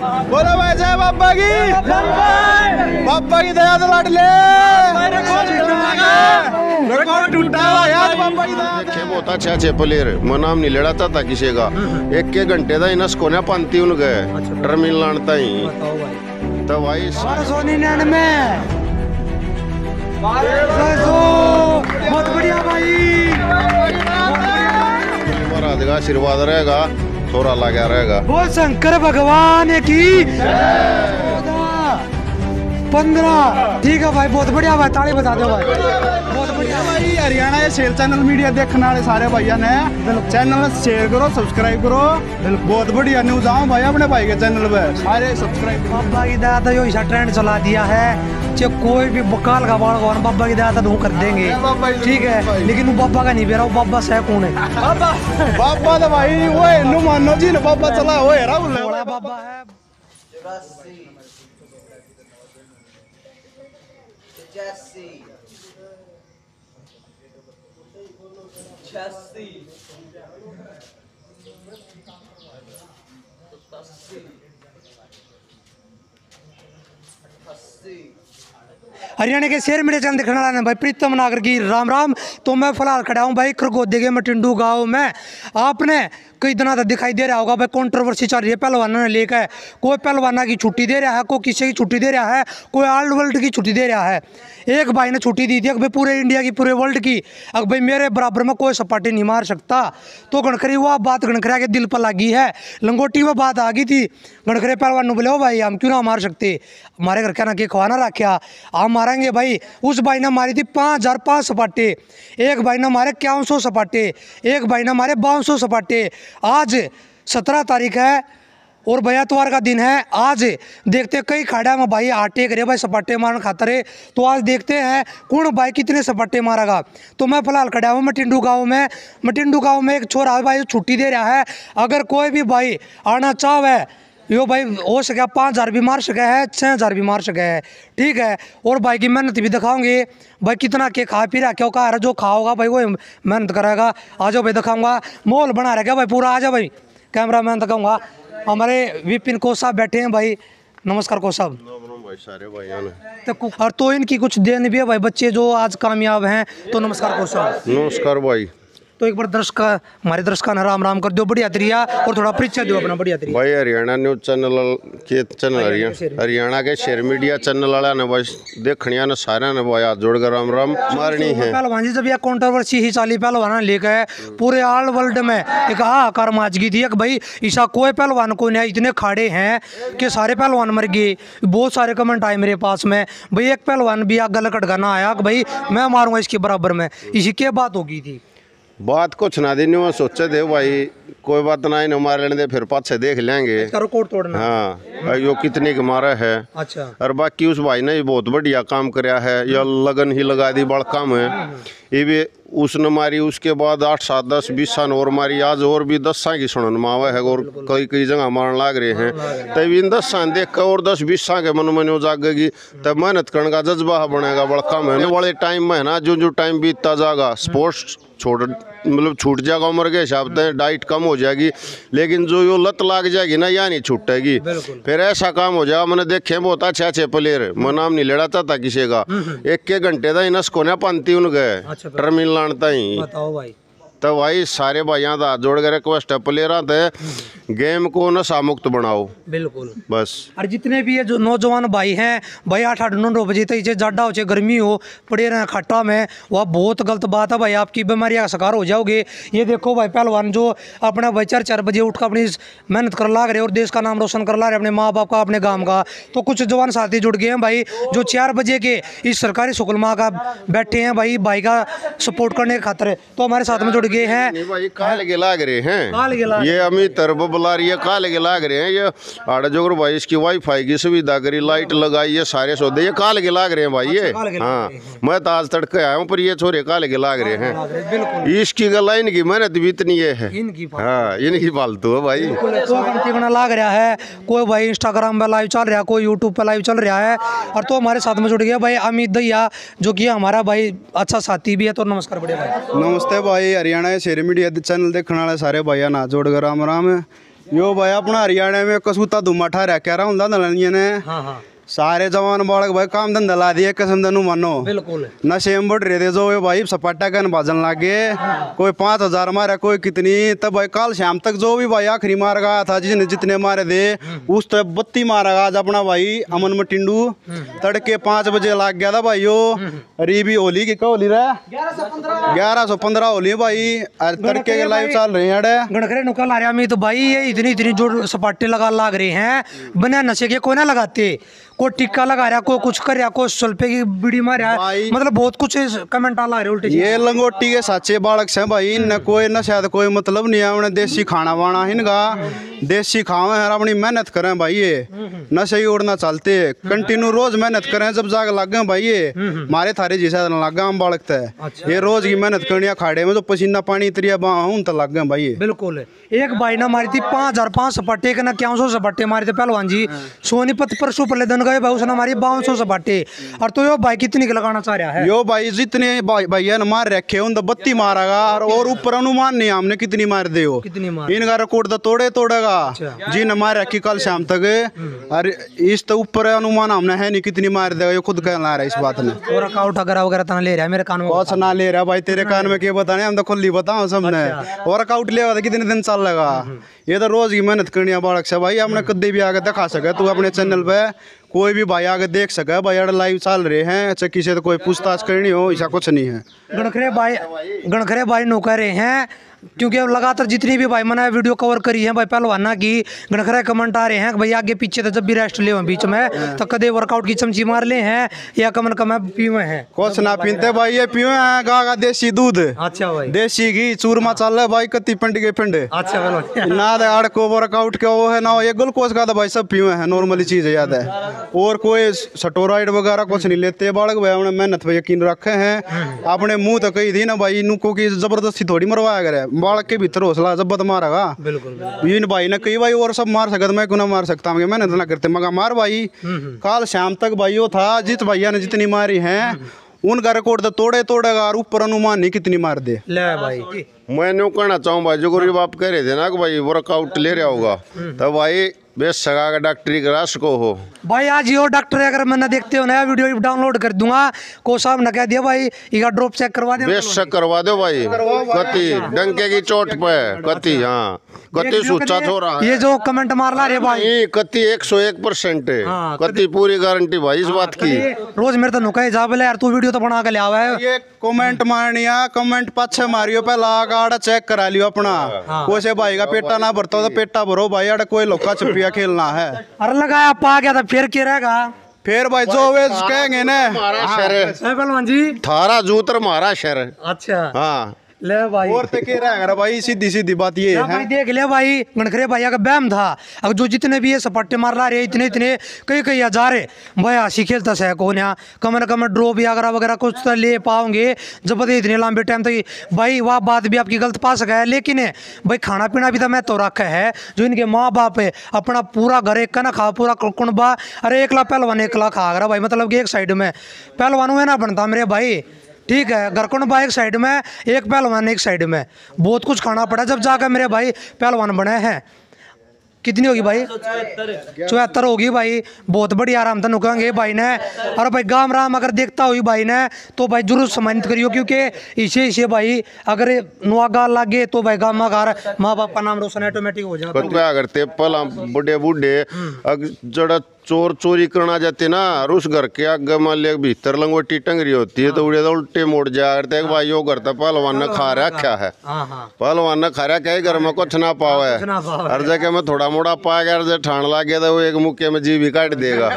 बोलो भाई जय बाबा की, बाबा की दया से लाडले रिकॉर्ड टूटा यार बाबा की दया। देखे बहुत अच्छे प्लेयर, मैं नाम नहीं लेना था किसी का। एक घंटे का इन्हें स्कोने पांती उन गए टर्मिनल लानता ही तो भाई 1299 बहुत बढ़िया भाई, महाराज का आशीर्वाद रहेगा, थोड़ा लगा रहेगा। बोल शंकर भगवान की 15। ठीक है भाई, बहुत बढ़िया भाई, ताली बजा दो भाई, बहुत बढ़िया भाई। हरियाणा ये शेर चैनल मीडिया देखने वाले सारे भैया ने चैनल शेयर करो, सब्सक्राइब करो, बहुत बढ़िया न्यूज आओ भाई अपने भाई के चैनल पे सारे सब्सक्राइब। बाबा की दया तो यो ऐसा ट्रेंड चला दिया है, चाहे कोई भी बकाल का बाल गवान बाबा की दया तो कर देंगे, ठीक है। लेकिन वो बाबा का नहीं बेरा, वो बाबा से कौन है? बाबा तो भाई वो हिंदू मानो जी ने बाबा चला वो है बड़ा बाबा है। 86 हरियाणा के शेर मेरे चैनल दिखने वाला भाई प्रीतम नागर की राम राम। तो मैं फिलहाल खड़ा हूँ भाई खरगोदे के मटिंडू गांव में। आपने कई दिनों तक दिखाई दे रहा होगा भाई कंट्रोवर्सी चल रही है पहलवानों ने लेकर। कोई पहलवाना की छुट्टी दे रहा है, कोई किसी की छुट्टी दे रहा है, कोई ऑल वर्ल्ड की छुट्टी दे रहा है। एक भाई ने छुट्टी दी थी भाई पूरे इंडिया की, पूरे वर्ल्ड की, अब भाई मेरे बराबर में कोई सपाटी नहीं मार सकता। तो गणखरी वो बात गणखरिया के दिल पर लगी है, लंगोटी में बात आ गई थी। गणखरे पहलवान बोले हो भाई हम क्यों ना मार सकते, हमारे घर क्या ना के खवाना रखा, हम मारेंगे भाई। उस भाई ने मारी थी 5005 सपाटे, एक भाई ने मारे 5100 सपाटे, एक भाई ने मारे 5200 सपाटे। आज 17 तारीख है और भाई इतवार का दिन है। आज देखते कई खाड़ा में भाई आटे करे भाई सपाटे मारने खातर है। तो आज देखते हैं कौन भाई कितने सपाटे मारेगा। तो मैं फिलहाल खड़ा हूँ मटिंडू गांव में। मटिंडू गांव में एक छोरा भाई छुट्टी दे रहा है, अगर कोई भी भाई आना चाहे यो भाई हो सके 5000 भी मार सके है, 6000 भी मार सके है, ठीक है। और भाई की मेहनत भी दिखाओगे भाई कितना के खा पी रहा क्या कहा रहा, जो खाओगा भाई वो मेहनत करेगा। आ जाओ भाई दिखाऊंगा, माहौल बना रहेगा भाई पूरा, आ जाओ भाई कैमरा मैन दिखाऊंगा। हमारे विपिन कोच साहब बैठे हैं भाई, नमस्कार कोच साहब। भाई सारे भाइयों ने तो और तो इनकी कुछ देन भी है भाई बच्चे जो आज कामयाब हैं, तो नमस्कार कोच साहब। नमस्कार भाई। तो एक बार दर्शक हमारे दर्शकों ने राम राम कर दो बढ़िया तरिया, और थोड़ा परिचय दो अपना बढ़िया तरिया। भाई हरियाणा न्यूज चैनल के हरियाणा के शेर मीडिया चैनल वाला ने भाई देखनिया ने सारे ने भाई हाथ जोड़कर राम राम मारनी है। पहलवान जी जब यह कंट्रोवर्सी ही चाली पहलवान लेकर पूरे ऑल वर्ल्ड में एक हाहाकार मच गई थी कि भाई ऐसा कोई पहलवान को नहीं, इतने खाड़े हैं कि सारे पहलवान मर गए। बहुत सारे कमेंट आए मेरे पास में भाई एक पहलवान भी आग गला कटकाना आया कि भाई मैं मारूंगा इसके बराबर में, इसी क्या बात हो गई थी। बात कुछ ना दी नहीं, सोचे थे भाई कोई बात ना इन मार लेने दे, फिर पाछे देख लेंगे रिकॉर्ड तोड़ना। हाँ यो कितनी के मारा है। अच्छा। और बाकी उस भाई ने भी बहुत बढ़िया काम कराया है, या लगन ही लगा दी बड़ा काम है। ये भी उसने मारी, उसके बाद 8 7 10 20 सन और मारी, आज और भी 10 सा की सुनन मावा है और कई कई जगह मारन लाग रहे हैं। तब इन 10 सा देख कर और 10 20 सा के मन में जागेगी, तब मेहनत करने का जज्बा बनेगा बड़ा काम है। बड़े टाइम में है ना, जो टाइम बीतता जाएगा स्पोर्ट्स छोड़ मतलब छूट जाएगा उम्र के हिसाब से, डाइट कम हो जाएगी, लेकिन जो यो लत लाग जाएगी ना या नहीं छूटेगी, फिर ऐसा काम हो जाएगा। मैंने देखे बहुत अच्छे प्लेयर, मैं नाम नहीं लेना चाहता किसी का, एक घंटे का इनस को पांती उन गए टर्मिनल लानता ही। बताओ भाई, तो भाई सारे भाइयों का हाथ जोड़ कर रिक्वेस्ट है प्लेयर गेम को नशा मुक्त बनाओ बिल्कुल बस। और जितने भी ये जो नौजवान भाई हैं भाई 8 9 बजे तक इसे जाडा हो चाहे गर्मी हो पड़े रहे खट्टा में, वह बहुत गलत बात है भाई, आपकी बीमारियां का शिकार हो जाओगे। ये देखो भाई पहलवान जो अपना भाई 4 बजे उठ कर अपनी मेहनत कर ला रहे और देश का नाम रोशन कर ला रहे, अपने माँ बाप का, अपने गाँव का। तो कुछ जवान साथी जुड़ गए हैं भाई जो 4 बजे के इस सरकारी स्कूल माँ का बैठे हैं भाई का सपोर्ट करने के खातिर, तो हमारे साथ में जुड़ गए हैं भाई। काल के लाग रहे हैं ये अमित बुला रही है, काल के लाग रहे हैं ये आड़ा जोगर भाई, इसकी वाईफाई की सुविधा करी, लाइट लगाई, ये सारे सौदे ये काल के लाग रहे हैं भाई ये। हाँ मैं तो आज तड़के आया हूँ पर ये छोरे काल के लाग रहे हैं। इसकी गला इनकी मेहनत भी इतनी है, हाँ इनकी फालतू है भाई। लाग रहा है कोई भाई इंस्टाग्राम पे लाइव चल रहा है, कोई यूट्यूब पे लाइव चल रहा है, और तो हमारे साथ में जुड़ गया भाई अमित दैया जो कि हमारा भाई अच्छा साथी भी है। तो नमस्कार बड़े भाई। नमस्ते भाई, हरियाणा शेर मीडिया चैनल देखने वाले सारे भाइयों ना जोड़ कर राम राम। यो भाई अपना हरियाणा में कसूता धुमा ठा रहा कह रहा हूँ दलनिया ने हाँ हाँ सारे जवान बालक भाई काम धंधा ला दिए कसम दनु मानो बिल्कुल नशे में बढ़ रहे थे जो ये भाई सपाटा कन भाजन लागे कोई 5,000 मारा कोई कितनी तब भाई कल शाम तक जो भी भाई आखिरी मार गया था जिसने जितने मारे थे उस तो 32 मारा गया आज अपना भाई अमन मटिंडू तड़के 5 बजे लाग गया था भाई यो अरे भी होली की होली रहा 1115 होली भाई तड़के के लाइव चल रहे हैं गणखरे नुकल आ रहा मैं तो भाई ये इतनी इतनी जो सपाटे लगा लाग रहे हैं बिना नशे के कोई ना लगाते कोई टिक्का लगा रहा कोई कुछ कर रहा कोई सल्फे की बीड़ी मार रहा भाई मतलब बहुत कुछ कमेंट आ रहे उल्टे ये लंगोटी के साचे बालक से भाई न कोई न शायद कोई मतलब नहीं है उन्हें देसी खाना वाना इनका देसी खावे है अपनी मेहनत करें भाई ये नशे ही उड़ना चलते कंटिन्यू रोज मेहनत करें जब जाग लग गए भाई ये मारे थारे जैसा लग गए हम बालक तय ये रोज की मेहनत करनी खाड़े में तो पसीना पानी इतरिया बाहूं तो लग गए भाई बिल्कुल एक भाई ना मारी थी 5,500 सपाटे के ना 100 सपाटे मारे थे पहलवान जी सोनीपत परसों पहले दिन गए भाई उसने हमारी 5200 सपाटे और तो यो भाई कितनी के लगाना चाह रहा है यो भाई जितने भैया ने मार रखे उन बत्ती मारेगा और ऊपर अनुमान नहीं हमने कितनी मार दे हो कितनी मार इनका रिकॉर्ड तो तोड़ेगा जी ने मार रखी कल शाम तक और इस तो ऊपर अनुमान हमने है नहीं कितनी मार देगा ये खुद कहना रहा है इस बात ने वर्कआउट वगैरह तना ले रहा है मेरे कान में बहुत ना ले रहा भाई तेरे कान में क्या बताने हम तो खुली बताओ सबने वर्कआउट ले कितने दिन चल लगा ये तो रोज की मेहनत करनी है बालक से भाई हमने कभी भी आगे दिखा सके तू अपने चैनल पे कोई भी भाई आगे देख सके भाई यार लाइव चल रहे हैं चक्की से तो कोई पूछताछ करनी हो ऐसा कुछ नहीं है गणखरे भाई नो कह रहे हैं क्योंकि अब लगातार जितनी भी भाई मैंने वीडियो कवर करी है भाई पहलवाना की गणखरे कमेंट आ रहे हैं कि भाई आगे पीछे तो जब भी रेस्ट ले बीच में तो कदे वर्कआउट की चमची मार ले हैं या कमन कम पीवे हैं कुछ ना पीते भाई ये पीवे हैं गा देसी दूध अच्छा भाई देसी घी चूरमा चल रहा है भाई कत्ती पिंड के पिंड अच्छा बोलो ना अड़ को वर्कआउट का वो है ना ये ग्लूकोज का तो भाई सब पीवे हैं नॉर्मली चीज है याद है और कोई स्टोराइड वगैरह कुछ नहीं लेते बालक भाई हमने मेहनत पे यकीन रखे हैं अपने मुंह तो कही थी ना भाई इनको की जबरदस्ती थोड़ी मरवाया करे बालक के भीतर हौसला जब्बत मारेगा बिल्कुल इन भाई ने कई भाई और सब मार सकता मैं क्यों ना मार सकता हूँ मेहनत ना करते मगर मार भाई कल शाम तक भाई वो था जिस भैया ने जितनी मारी है उनका रिकॉर्ड तो तोड़ेगा और ऊपर अनुमान नहीं कितनी मार दे ले भाई मैं न्यू कहना चाहूँ भाई जो गरीब आप कह रहे थे ना कि भाई वर्कआउट ले रहा होगा तो भाई बेस सगा का डॉक्टरी का रास को हो भाई आज यो डॉक्टर अगर मैंने देखते हो नया वीडियो डाउनलोड कर दूंगा को साहब ने कह दिया भाई इका ड्रॉप चेक करवा दे बेस चेक करवा दो भाई कति डंके की चोट पे कति हाँ कति सूचा छोरा ये जो कमेंट मार ला रे भाई कति 101% है हाँ, कति पूरी गारंटी भाई इस बात की रोज मेरे तो नुका जा बोले यार तू वीडियो तो बना के ले आवा है ये कमेंट मारनिया कमेंट पाछे मारियो पहला गाड़ा चेक करा लियो अपना कोई से भाई का पेटा ना भरता तो पेटा भरो भाई यार कोई लोका छपिया खेलना है अरे लगाया पा गया था फिर क्या रहेगा फिर भाई जो वे कहेंगे ना हमारा शहर पहलवान जी थारा जूतर मारा शहर अच्छा हाँ ले भाई और ते के रहेगा भाई सीधी सीधी बात ये ना है भाई देख ले भाई गणखरे भैया का बैम था अब जो जितने भी ये सपाटे मार ला रहे इतने इतने कई हजार है भाई हंसी खेलता है कौन यहाँ कमर कमर ड्रॉप वगैरह वगैरह कुछ तो ले पाओगे जब पता इतने लंबे टाइम तक भाई वह बात भी आपकी गलत पा सका है लेकिन भाई खाना पीना भी तो मैं तो रखा है जो इनके माँ बाप है अपना पूरा घर एक ना खा पूरा कुनबा अरे 1 लाख पहलवान 1 लाख खा रहा भाई मतलब कि एक साइड में पहलवान हुए ना बनता मेरे भाई ठीक है घर कुनबा एक साइड में एक पहलवान एक साइड में बहुत कुछ खाना पड़ा जब जाकर मेरे भाई पहलवान बने हैं कितनी होगी भाई 74 होगी भाई बहुत बढ़िया आराम से नुकेंगे भाई ने और भाई गाम राम अगर देखता हुई भाई ने तो भाई जरूर सम्मानित करियो क्योंकि इसे भाई अगर नुआ गाल लागे तो भाई गामा घर माँ बाप का नाम रोशन ऑटोमेटिक हो जाएगा क्या करते पहला बड़े बूढ़े जड़ा चोर चोरी करना जाते ना और उस घर के आगे मान लिया भीतर लंगोटी टंगरी होती है तो उड़े तो उल्टे मोड़ जा करते भाई वो घर तो पहलवान ने खा रहा क्या है पहलवान ने खा रहा क्या घर में कुछ ना पावा है हर जगह में थोड़ा मोड़ा पा गया जब ठाण ला गया तो वो एक मुक्के में जी भी काट देगा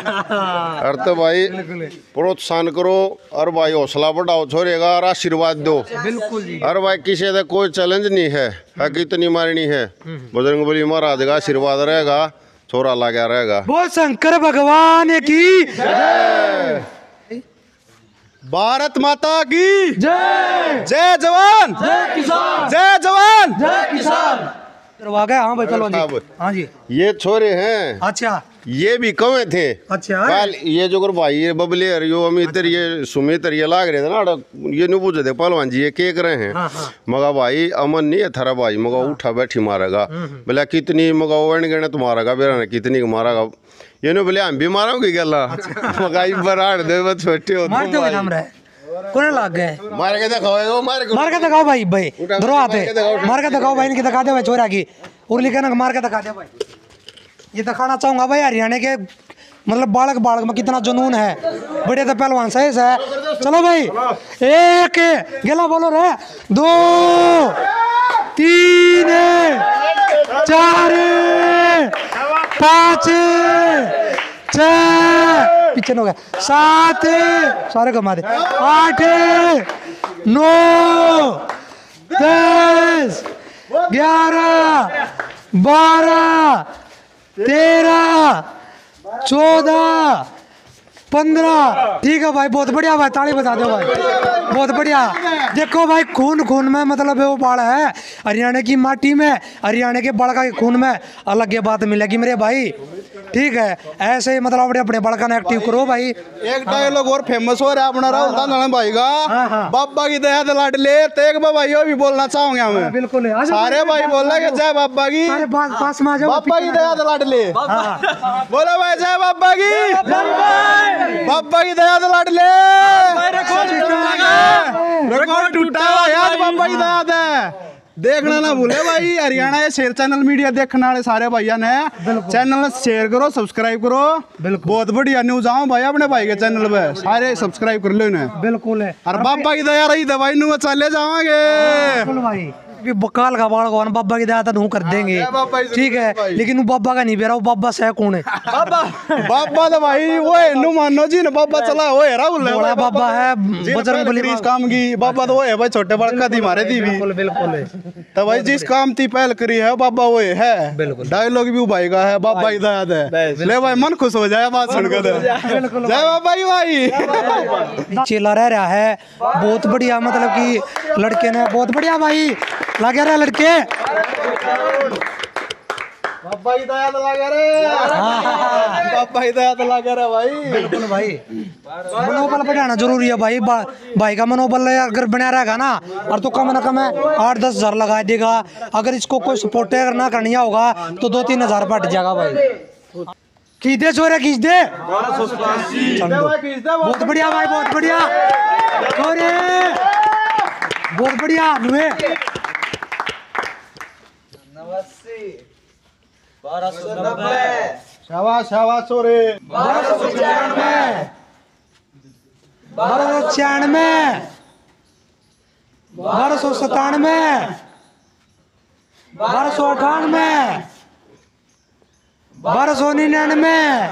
और तो भाई प्रोत्साहन करो और भाई हौसला बढ़ाओ छोड़ेगा और आशीर्वाद दो बिल्कुल और भाई किसी का कोई चैलेंज नहीं है कितनी मारनी है बजरंग बली महाराज का आशीर्वाद रहेगा छोरा लगा रहेगा बोल शंकर भगवान की भारत माता की जय जय जवान जय किसान जय जवान जय किसान करवा गए। हाँ भाई पहलवान जी। साहब। हाँ जी। ये छोरे हैं, अच्छा ये भी कवे थे। अच्छा कल ये जो भाई ये बबले और यो अमित ये सुमित ये लाग रहे थे ना, ये नहीं पूछे थे पहलवान जी ये के कर रहे हैं। हाँ, हाँ। मगा भाई अमन नहीं है थारा भाई, मगा उठा बैठी मारेगा। बोला कितनी, मगा वन गणे तो मारेगा बेरा ने कितनी को मारेगा, ये नहीं बोले हम भी मारोगे गला। मगा बराड़ दे बस छोटे हो मारते हुए नाम रहे कोने लग गए। मार के दिखाओ, मार के दिखाओ भाई, भाई धरो आते मार के दिखाओ भाई, इनकी दिखा दे भाई छोरा की उर्ली के ना मार के दिखा दे भाई। ये दिखाना चाहूंगा भाई हरियाणा के मतलब बालक बालक में कितना जुनून है, बड़े तो पहलवान सही है। चलो भाई एक गेला बोलो रे, 2 3 4 5 6 पीछे हो गया 7 सारे कमा दे 8 9 10 11 12 13 14 15। ठीक है भाई बहुत बढ़िया भाई, ताली बजा दो भाई, बहुत बढ़िया। देखो भाई खून खून में मतलब वो बाल है हरियाणा की माटी में, हरियाणा के बड़का के खून में अलग ये बात मिलेगी मेरे भाई। ठीक है ऐसे ही मतलब अपने अपने बड़का ने एक्टिव करो भाई। एक डायलॉग और फेमस हो रहा है अपना राहुल दानवे भाई का, बाबा की दया लाडले तेग भाई भी बोलना चाहूंगे हमें। बिल्कुल सारे भाई बोल रहे जय बाबा की, पास में आ जाओ, बाबा की दया लाडले बोलो भाई जय बाबा की, बाबा की दया लाडले रिकॉर्ड टूटा यार बाबा की दया दे। देखना ना भूले भाई हरियाणा ये शेयर चैनल मीडिया देखने वाले सारे भैया ने चैनल शेयर करो सब्सक्राइब करो, बहुत बढ़िया न्यूज आओ भाई अपने भाई के चैनल पे सारे सब्सक्राइब कर लो इन्हें। बिल्कुल है और बाबा की दया रही दवाई नु चले जावांगे बिल्कुल भाई। बकाल का बाल कौन बाबा की दया तो कर देंगे ठीक है, लेकिन वो बाबा का नहीं बेरा, वो बाबा से कौन है? बाबा तो भाई वो है नु मानो जी ने बाबा चला वो है राहुल बड़ा बाबा है बजरंग बली इस काम की बाबा तो वो है भाई, छोटे बड़का थी मारे थी भी बिल्कुल तो भाई जिस काम थी पहल करी है बाबा वो है। डायलॉग भी भाई का है बाबा की दया दे, ले भाई मन खुश हो जाए बात सुनकर। जय बाबा की भाई। चेला रह रहा है बहुत बढ़िया, मतलब कि लड़के ने बहुत बढ़िया भाई लगे रहे लड़के। बाबा की दया तो लगा रे, बाबा की दया तो लगा रे भाई। बिल्कुल भाई मनोबल बढ़ाना जरूरी है भाई, भाई का मनोबल अगर बना रहेगा ना, और तो कम ना कम 8-10 हजार लगा देगा। अगर इसको कोई सपोर्ट ना करनी होगा तो 2-3 हजार बढ़ जाएगा भाई। खींच दे छोरे खींच दे, बहुत बढ़िया भाई बहुत बढ़िया छोरे बहुत बढ़िया नुए। 1290 शाबाश शाबाश छोरे। 1296 1297 1298 1299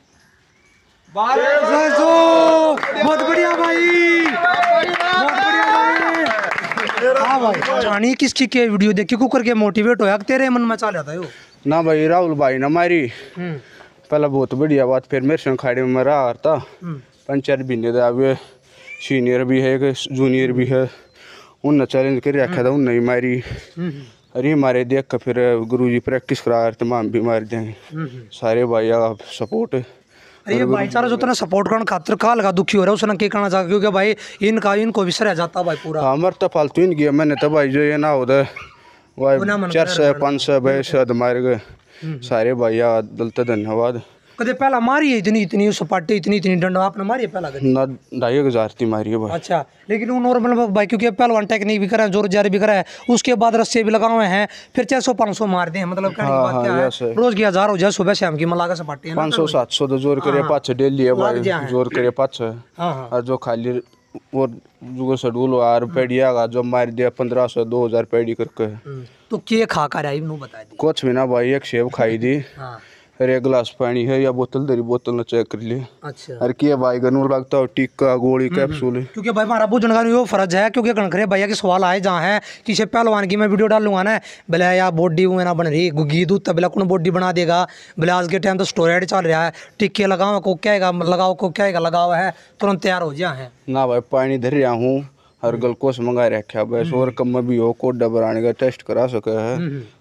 बहुत बढ़िया भाई बहुत बढ़िया भाई। हाँ भाई जानी किसकी के वीडियो देख के कुकर के मोटिवेट होया तेरे मन में चल जाता है यो ना भाई राहुल भाई ना मारी पहला बहुत बढ़िया बात, फिर मेरे संग खाड़ी में रहा करता पंचायत भी नहीं था, सीनियर भी है जूनियर भी है, उनने चैलेंज कर रखा था उनने मारी। अरे मारे देख कर फिर गुरुजी प्रैक्टिस करा रहे थे, हम भी मार देंगे सारे भाई सपोर्ट। अरे भाईचारा जो तना सपोर्ट करने खातिर का लगा दुखी हो रहा है उसने क्या करना चाह, क्योंकि भाई इनको विसर रह जाता भाई पूरा। हमारे तो फालतू ही किया मैंने तो भाई जो ये ना होता भाई 400-500 भैंस मार गए सारे भैया दिल तो धन्यवाद। कदे पहला मारी है इतनी सपाटी इतनी डंड आपने मारी है पहला ना 2,500 थी मारी है भाई। अच्छा लेकिन वो नॉर्मल भाई क्योंकि पहलवान टेक्निक भी करा है जोर जारी भी करा है, उसके बाद रस्से भी लगाए हुए हैं, फिर 400-500 मार दे मतलब रोज की 1000 हो जाए सुबह शाम की मला का सपाटी 500-700 तो जोर करे पाँच डेली है भाई, जोर करे 500 और जो खाली वो जो शेड्यूल और पेड़िया का जो मार दिया 1500-2000 पेड़ी करके। तो क्या खा कर आई बता दी? कुछ भी ना भाई, एक सेब खाई दी फिर एक गिलास पानी है या बोतल दरी बोतल ने चेक कर लिया। अच्छा अरे क्या भाई गनूर लगता है टीका गोली कैप्सूल, क्योंकि भाई हमारा बुझन का यो फर्ज है, क्योंकि कणखरे भैया के सवाल आए जहाँ है किसी पहलवान की मैं वीडियो डालूंगा ना बोले यार बॉडी वो ना बन रही घी दूध तब कौन बॉडी बना देगा, बोले आज के टाइम तो स्टोरेड चल रहा है, टिक्के लगाओ को क्या है लगाओ को क्या है लगाओ है तुरंत तैयार हो जाए है ना भाई। पानी धर रहा हूँ हर ग्लूकोस मंगा रखा बस, और कम में भी हो कोडा बनाने का टेस्ट करा सके है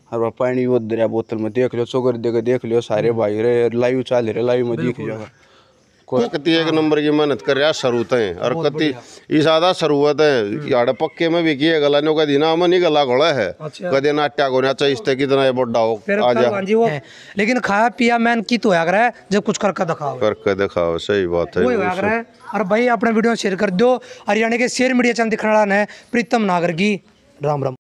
और पानी वो दरिया बोतल में देख लो, चोकर देकर देख लियो सारे भाई रे, लाइव चल रहे, लाइव में दिख जाएगा। कति एक नंबर की मेहनत कर रहा सरूत है और कति इस आधा सरूत है यार पक्के में भी किए गला नो कदी ना मन ही गला घोड़ा है कदे नाट्या को नाचा इस कितना ये बड़ा हो आ जा। लेकिन खाया पिया मैन की तो आगर है जब कुछ करके दिखाओ सही बात है। और भाई अपना वीडियो शेयर कर दो। हरियाणा के शेयर मीडिया चैनल दिखने वाला है प्रीतम नागर की। राम राम।